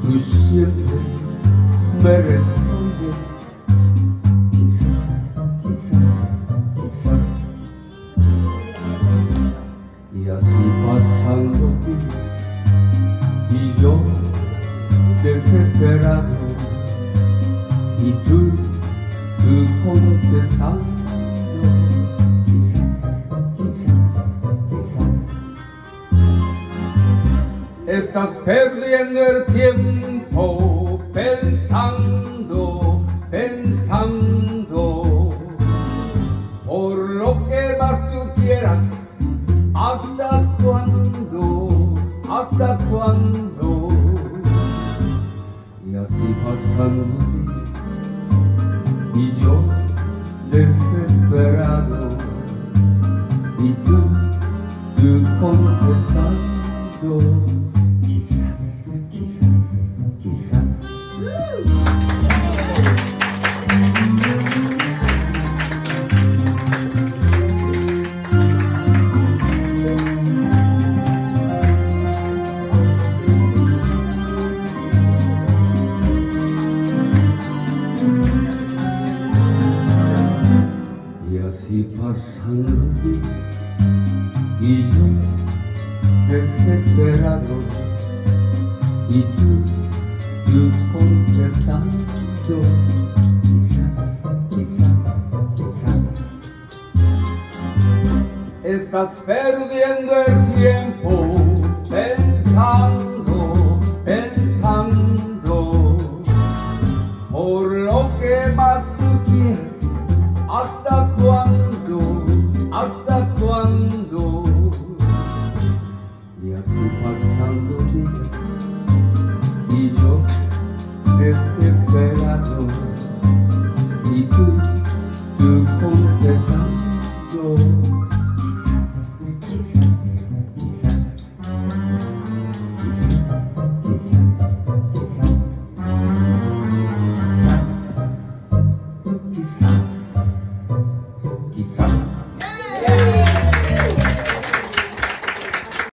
Tú siempre me respondes, quizás, quizás, quizás. Y así pasan los días y yo desesperado, y tú contestando, quizás, quizás, quizás. Estás perdiendo el tiempo pensando, pensando, por lo que más tú quieras. ¿Hasta cuándo? ¿Hasta cuándo? Y así pasan los días y yo desesperado, y tú contestando, quizás, quizás, quizás. Y pasan los días y yo desesperado, y tú contestando, quizás, quizás, quizás. Estás perdiendo el tiempo pensando, pensando, por lo que más tú quieres. ¿Hasta cuándo? ¿Hasta cuándo? Y así pasan los días y yo desesperado.